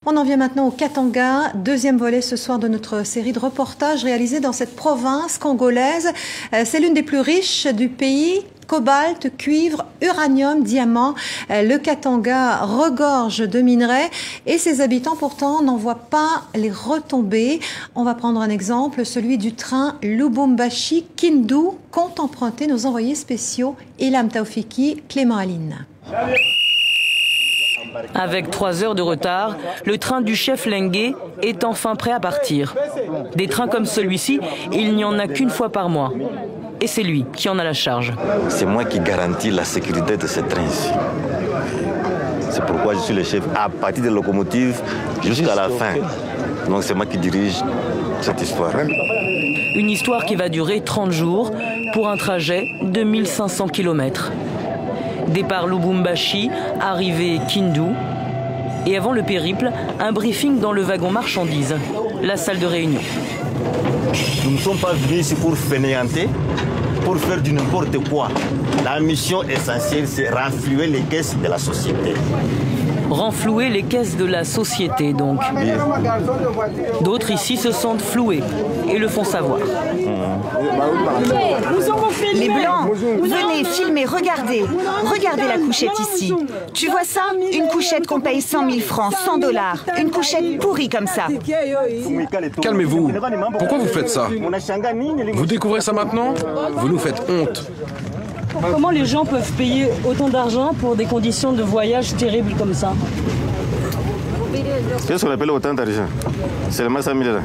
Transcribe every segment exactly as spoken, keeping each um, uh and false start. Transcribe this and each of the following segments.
On en vient maintenant au Katanga, deuxième volet ce soir de notre série de reportages réalisés dans cette province congolaise. C'est l'une des plus riches du pays. Cobalt, cuivre, uranium, diamant. Le Katanga regorge de minerais et ses habitants pourtant n'en voient pas les retombées. On va prendre un exemple, celui du train Lubumbashi-Kindu, compte emprunter nos envoyés spéciaux Ilham Taoufiki, Clément Aline. Avec trois heures de retard, le train du chef Lengue est enfin prêt à partir. Des trains comme celui-ci, il n'y en a qu'une fois par mois. Et c'est lui qui en a la charge. C'est moi qui garantis la sécurité de ce train ici. C'est pourquoi je suis le chef à partir des locomotives jusqu'à la fin. Donc c'est moi qui dirige cette histoire. Une histoire qui va durer trente jours pour un trajet de mille cinq cents kilomètres. Départ Lubumbashi, arrivée Kindu. Et avant le périple, un briefing dans le wagon marchandises, la salle de réunion. Nous ne sommes pas venus ici pour fainéanter, pour faire du n'importe quoi. La mission essentielle, c'est renflouer les caisses de la société. Renflouer les caisses de la société, donc. D'autres ici se sentent floués et le font savoir. Les Blancs, venez filmer, regardez. Regardez la couchette ici. Tu vois ça? Une couchette qu'on paye cent mille francs, cent dollars. Une couchette pourrie comme ça. Calmez-vous. Pourquoi vous faites ça? Vous découvrez ça maintenant? Vous nous faites honte. Comment les gens peuvent payer autant d'argent pour des conditions de voyage terribles comme ça? Qu'est-ce qu'on appelle autant d'argent? C'est le masse à mille.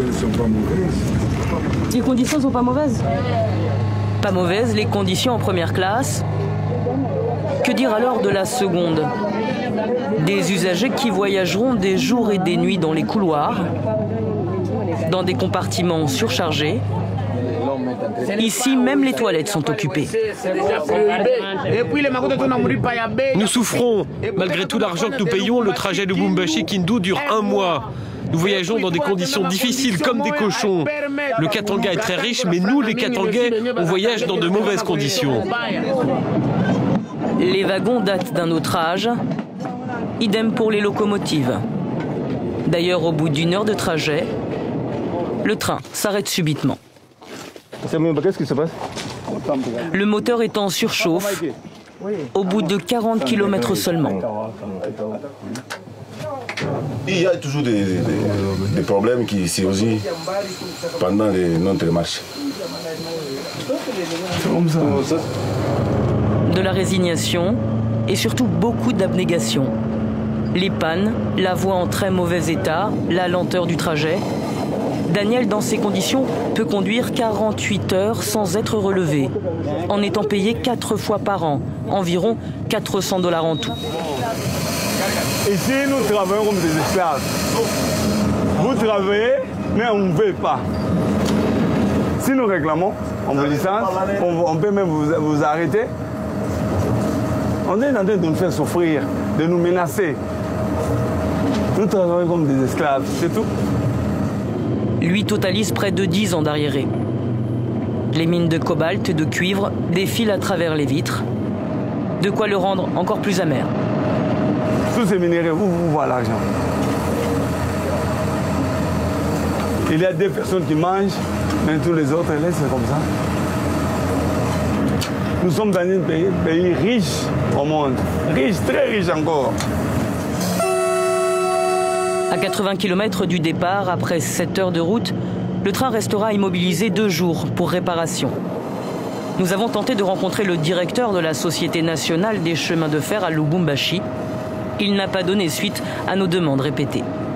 Les conditions sont pas mauvaises? Pas mauvaises, les conditions en première classe. Que dire alors de la seconde? Des usagers qui voyageront des jours et des nuits dans les couloirs, dans des compartiments surchargés. Ici, même les toilettes sont occupées. Nous souffrons. Malgré tout l'argent que nous payons, le trajet de Lubumbashi-Kindu dure un mois. Nous voyageons dans des conditions difficiles comme des cochons. Le Katanga est très riche, mais nous, les Katangais, on voyage dans de mauvaises conditions. Les wagons datent d'un autre âge. Idem pour les locomotives. D'ailleurs, au bout d'une heure de trajet, le train s'arrête subitement. Qu'est-ce qui se passe? Le moteur est en surchauffe, au bout de quarante kilomètres seulement. Il y a toujours des, des, des problèmes qui surgissent pendant les, notre marche. De la résignation et surtout beaucoup d'abnégation. Les pannes, la voie en très mauvais état, la lenteur du trajet. Daniel, dans ces conditions, peut conduire quarante-huit heures sans être relevé, en étant payé quatre fois par an, environ quatre cents dollars en tout. Ici, nous travaillons comme des esclaves. Vous travaillez, mais on ne veut pas. Si nous réclamons en vous licence, on, on peut même vous, vous arrêter. On est en train de nous faire souffrir, de nous menacer. Nous travaillons comme des esclaves, c'est tout. Lui totalise près de dix ans d'arriéré. Les mines de cobalt et de cuivre défilent à travers les vitres. De quoi le rendre encore plus amer. Tous ces minéraux, où vous voyez l'argent? Il y a des personnes qui mangent, mais tous les autres laissent comme ça. Nous sommes dans un pays, pays riche au monde. Riche, très riche encore. À quatre-vingts kilomètres du départ, après sept heures de route, le train restera immobilisé deux jours pour réparation. Nous avons tenté de rencontrer le directeur de la Société nationale des chemins de fer à Lubumbashi. Il n'a pas donné suite à nos demandes répétées.